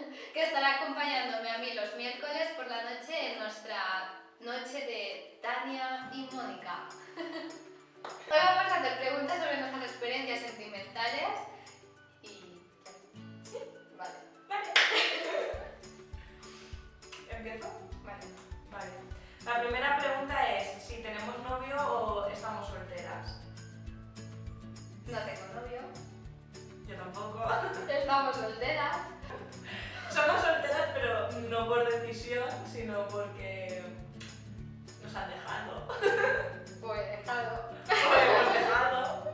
que estará acompañándome a mí los miércoles por la noche en nuestra noche de Tania y Mónica. Hoy vamos a hacer preguntas sobre nuestras experiencias sentimentales y... ¿Sí? Vale. Vale. ¿Empiezo? Vale. Vale. La primera pregunta es si tenemos novio o estamos solteras. No tengo novio. Yo tampoco. Estamos solteras. Somos solteras, pero no por decisión, sino porque nos han dejado. Pues dejado. O hemos dejado.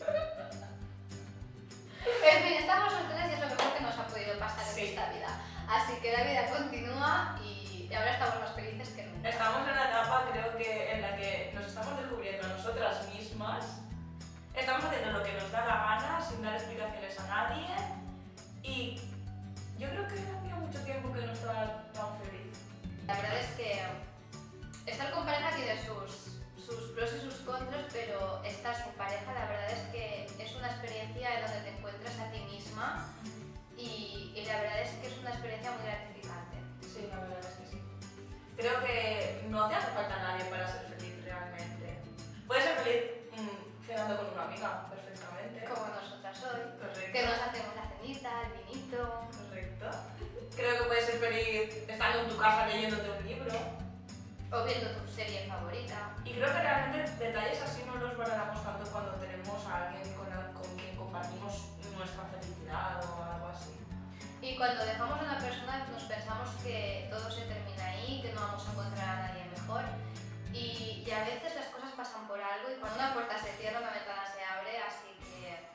En fin, estamos solteras y es lo mejor que nos ha podido pasar en Sí. esta vida. Así que la vida continúa y ahora estamos más felices que nunca. Estamos en una etapa, creo que, en la que nos estamos descubriendo a nosotras mismas. Estamos haciendo lo que nos da la gana, sin dar explicaciones a nadie. Y yo creo que hacía mucho tiempo que no estaba tan feliz. La verdad es que estar con pareja tiene sus pros y sus contras, pero estar sin pareja la verdad es que es una experiencia en donde te encuentras a ti misma y la verdad es que es una experiencia muy gratificante. Sí, la verdad es que sí. Creo que no te hace falta nadie para ser feliz realmente. Puedes ser feliz cenando con una amiga, perfectamente. Como nosotras hoy, Correcto. que nos hacemos la cenita, el vinito. Correcto. Creo que puedes ser feliz estando en tu casa leyéndote un libro. O viendo tu serie favorita. Y creo que realmente detalles así no los valoramos tanto cuando tenemos a alguien con quien compartimos nuestra felicidad o algo así. Y cuando dejamos a una persona nos pensamos que todo se termina ahí, que no vamos a encontrar a nadie mejor. Y a veces las cosas pasan por algo y cuando una puerta se cierra, una ventana se abre, así que...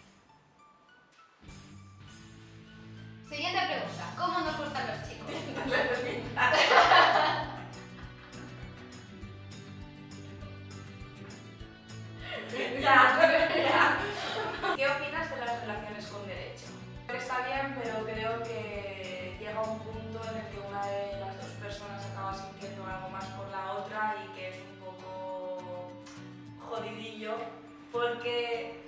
Siguiente pregunta. ¿Cómo nos gustan los chicos? Ya. ¿Qué opinas de las relaciones con derecho? Está bien, pero creo que llega un punto en el que una de las dos personas acaba sintiendo algo más por la otra y que es un poco jodidillo, porque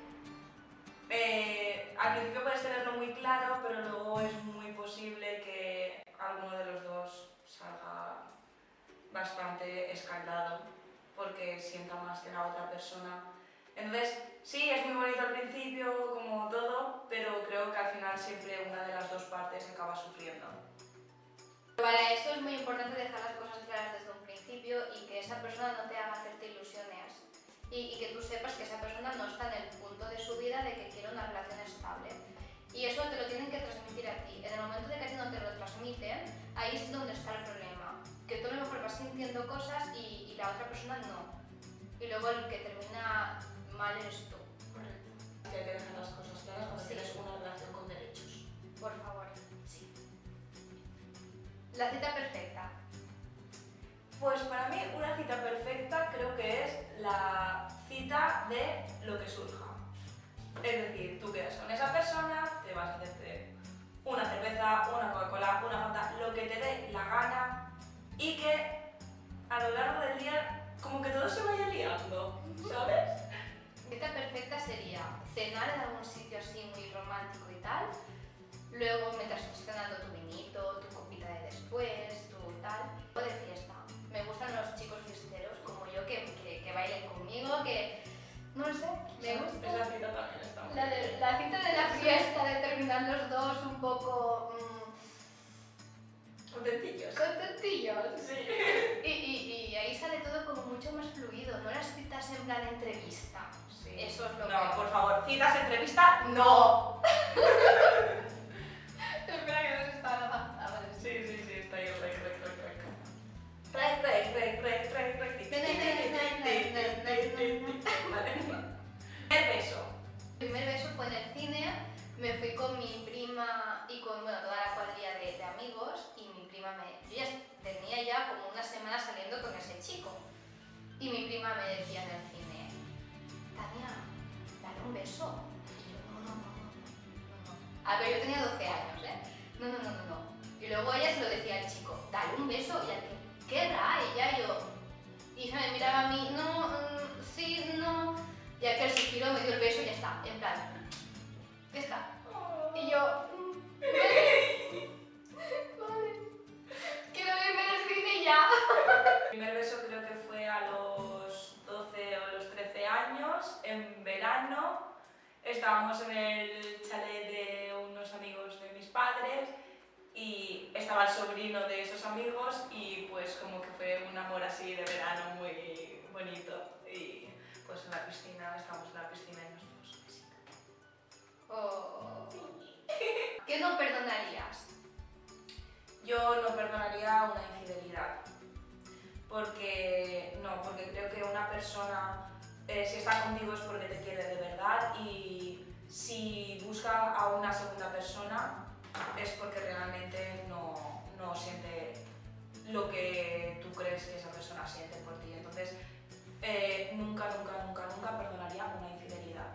al principio puedes tenerlo muy claro, pero luego es muy posible que alguno de los dos salga bastante escaldado porque sienta más que la otra persona. Entonces, sí, es muy bonito al principio, como todo, pero creo que al final siempre una de las dos partes acaba sufriendo. Para eso es muy importante dejar las cosas claras desde un principio y que esa persona no te haga hacerte ilusiones y que tú sepas que esa persona no está en el punto de su vida de que quiere una relación estable. Y eso te lo tienen que transmitir a ti. En el momento de que a ti no te lo transmiten, ahí es donde está el problema. Que tú a lo mejor vas sintiendo cosas y la otra persona no. Y luego el que termina mal eres tú. Correcto. Hay que dejar las cosas claras cuando tienes una relación con derechos. Por favor. Sí. La cita perfecta. Pues para mí una cita perfecta creo que es la cita de lo que surja. Es decir, tú quedas con esa persona, te vas a hacerte una cerveza, una Coca-Cola, una Fanta, lo que te dé la gana y que a lo largo del día como que todo se vaya liando, ¿sabes? Cita perfecta sería cenar en algún sitio así muy romántico y tal. Luego, mientras estás cenando tu vinito, tu copita de después, tu tal. O de fiesta. Me gustan los chicos fiesteros como yo que bailen conmigo, que... No lo sé, me gusta. Esa cita también está muy bien. La cita de la fiesta, de terminar los dos un poco... Contentillos. contentillos. Sí. Y ahí sale todo como mucho más fluido, no las citas en plan entrevista. Sí. Eso es lo No, que... por favor, citas, entrevista, no. Espera que no se está grabando. Ah, vale, sí. Sí, está ahí, rec. El beso. Mi primer beso fue en el cine, me fui con mi prima y con toda la cuadrilla de amigos y mi prima yo ya tenía ya como una semana saliendo con ese chico y mi prima me decía en el cine, Tania, dale un beso. Y yo, no. A ver, yo tenía 12 años, ¿eh? No. Y luego ella se lo decía al chico, dale un beso y al que, ¿qué da? Y yo, y se me miraba a mí, no, sí, no. Y aquel se giró, me dio el beso y ya está, en plan, ya está. Y yo, estábamos en el chalet de unos amigos de mis padres y estaba el sobrino de esos amigos y pues como que fue un amor así de verano muy bonito y pues en la piscina, estábamos en la piscina y nos dimos un besito. Oh. ¿Qué no perdonarías? Yo no perdonaría una infidelidad porque creo que una persona si está contigo es porque te quiere de verdad y si busca a una segunda persona es porque realmente no siente lo que tú crees que esa persona siente por ti. Entonces, nunca perdonaría una infidelidad.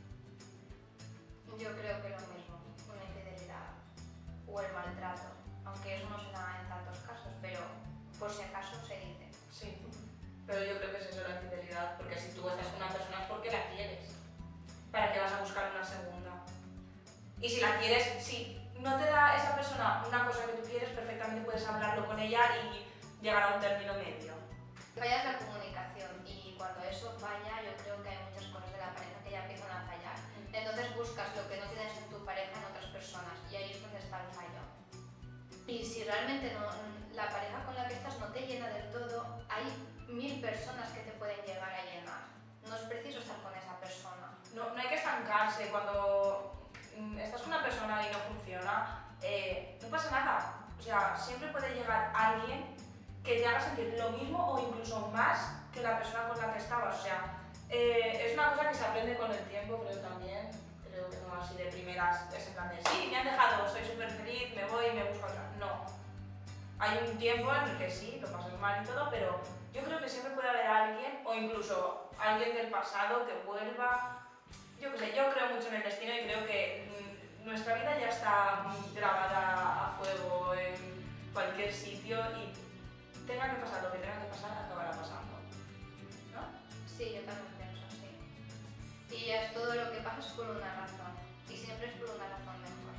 Yo creo que lo mismo, una infidelidad o el maltrato, aunque eso no se da en tantos casos, pero por si acaso se dice. Sí, pero yo creo que es eso la infidelidad, porque si tú estás con una persona es porque la quieres. ¿Para qué vas a buscar una segunda? Y si la quieres, si no te da esa persona una cosa que tú quieres, perfectamente puedes hablarlo con ella y llegar a un término medio. Falla es la comunicación y cuando eso falla yo creo que hay muchas cosas de la pareja que ya empiezan a fallar. Entonces buscas lo que no tienes en tu pareja en otras personas y ahí es donde está el fallo. Y si realmente la pareja con la que estás no te llena del todo, hay 1000 personas que te pueden llegar a llenar. No es preciso estar con esa persona. No hay que estancarse. Cuando estás con una persona y no funciona, no pasa nada. O sea, siempre puede llegar alguien que te haga sentir lo mismo o incluso más que la persona con la que estabas. O sea, es una cosa que se aprende con el tiempo, pero también creo que no así de primeras es en plan de sí, me han dejado, soy súper feliz, me voy y me busco otra. No. Hay un tiempo en el que sí, lo pasas mal y todo, pero yo creo que siempre puede haber alguien, o incluso alguien del pasado que vuelva. Yo qué sé, yo creo mucho en el destino y creo que nuestra vida ya está grabada a fuego en cualquier sitio y tenga que pasar lo que tenga que pasar, acabará pasando. ¿No? Sí, yo también pienso así. Y ya es todo lo que pasa es por una razón. Y siempre es por una razón mejor.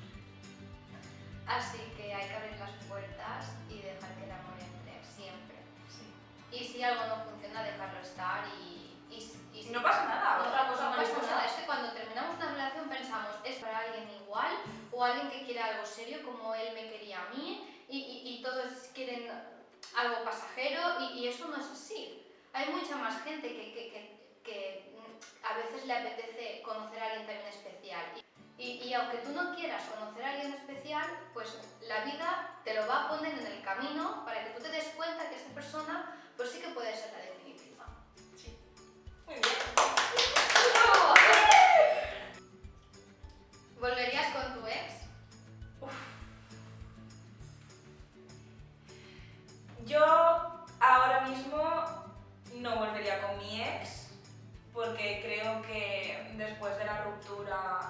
Así que hay que abrir las puertas y dejar que el amor entre, siempre. Sí. Y si algo no funciona, dejarlo estar y Y no pasa nada, otra cosa no mariposa. pasa nada. Es que cuando terminamos una relación pensamos, es para alguien igual o alguien que quiere algo serio como él me quería a mí y todos quieren algo pasajero y eso no es así. Hay mucha más gente que a veces le apetece conocer a alguien también especial. Y aunque tú no quieras conocer a alguien especial, pues la vida te lo va a poner en el camino para que tú te des cuenta que esa persona pues sí que puede ser la definitiva. Sí. Muy bien. ¿Volverías con tu ex? Yo ahora mismo no volvería con mi ex porque creo que después de la ruptura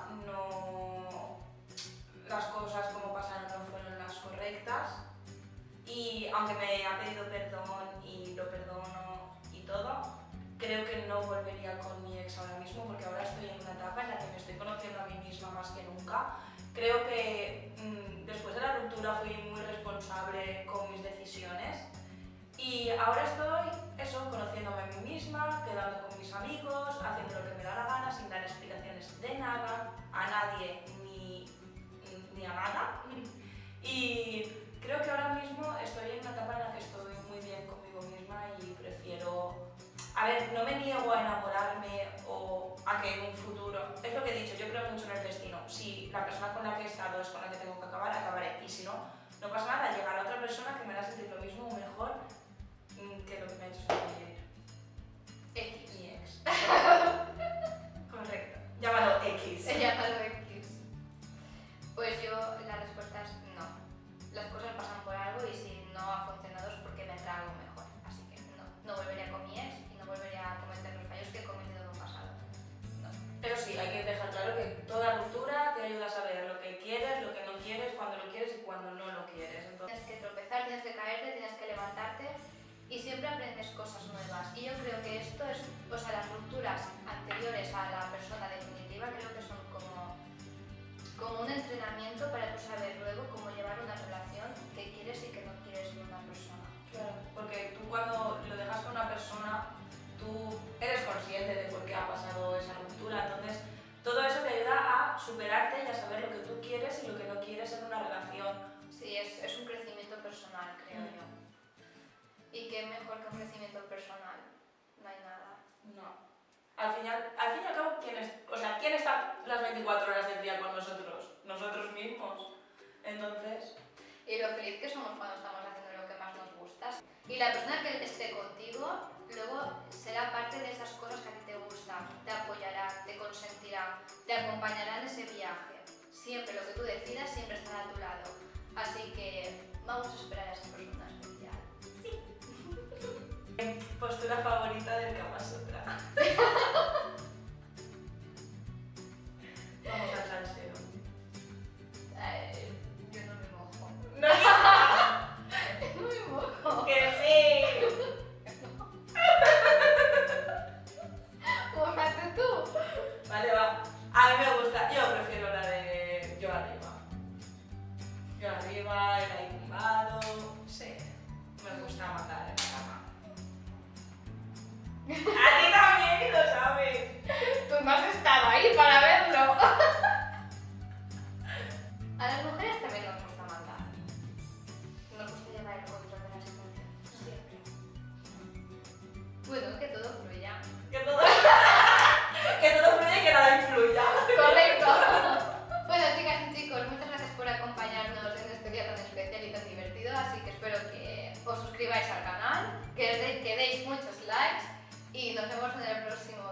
las cosas como pasaron no fueron las correctas y aunque me ha pedido perdón y lo perdono y todo, creo que no volvería con mi ex ahora mismo porque ahora estoy en una etapa en la que me estoy conociendo a mí misma más que nunca. Creo que después de la ruptura fui muy responsable con mis decisiones y ahora estoy conociéndome a mí misma, quedando con mis amigos, haciendo lo que me da la gana sin dar explicaciones de nada, a nadie ni a nada. Y creo que ahora mismo estoy en una etapa en la que estoy muy bien conmigo misma y prefiero... A ver, no me niego a enamorarme o a que en un futuro... Es lo que he dicho, yo creo mucho en el destino. Si la persona con la que he estado es con la que tengo que acabar, acabaré. Y si no, no pasa nada, llegará otra persona que me hará sentir lo mismo o mejor que lo que me ha hecho sentir X. mi ex. Correcto. Llámalo X. Llámalo X. Pues yo, la respuesta es no. Las cosas pasan por algo y si no ha funcionado es porque vendrá algo mejor. Así que no volvería con mi ex y no volvería a cometer los fallos que he cometido en un pasado. No. Pero sí, hay que dejar claro que toda ruptura te ayuda a saber lo que quieres, lo que no quieres, cuándo lo quieres y cuándo no lo quieres. Entonces... Tienes que tropezar, tienes que caerte, tienes que levantarte y siempre aprendes cosas nuevas. Y yo creo que esto es, o sea, las rupturas anteriores a la persona definitiva creo que son como un entrenamiento para tú saber luego cómo llevar una relación que quieres y que no quieres con una persona. Claro, porque tú cuando lo dejas con una persona, tú eres consciente de por qué ha pasado esa ruptura, entonces todo eso superarte y a saber lo que tú quieres y lo que no quieres en una relación. Sí, es un crecimiento personal, creo yo. ¿Y qué mejor que un crecimiento personal? No hay nada. No. Al fin y al cabo, ¿quién está las 24 horas del día con nosotros? Nosotros mismos. Entonces... Y lo feliz que somos cuando estamos haciendo lo que más nos gusta. Y la persona que esté contigo, luego será parte de esas cosas que a ti te gustan, te apoyará, te consentirá, te acompañará en ese viaje. Siempre lo que tú decidas, siempre estará a tu lado. Así que vamos a esperar a esa persona especial. Sí. Postura favorita del Kama Sutra. Vamos al salseo. Yo no me mojo. ¡No! No me mojo. ¡Que sí! Mójate tú. Vale, va. A mí me gusta, yo prefiero la de yo arriba. Yo arriba, el ahí tumbado. Sí, me gusta matar en la cama. A ti también, y lo sabes. Tú no has estado ahí para verlo. A las mujeres también nos gusta mandar. Nos gusta llevar el control de la situación. Siempre. Bueno, que todo fluya. Que todo fluye y que nada influya. Correcto. Bueno, chicas y chicos, muchas gracias por acompañarnos en este día tan especial y tan divertido. Así que espero que os suscribáis al canal, que deis muchos likes y nos vemos en el próximo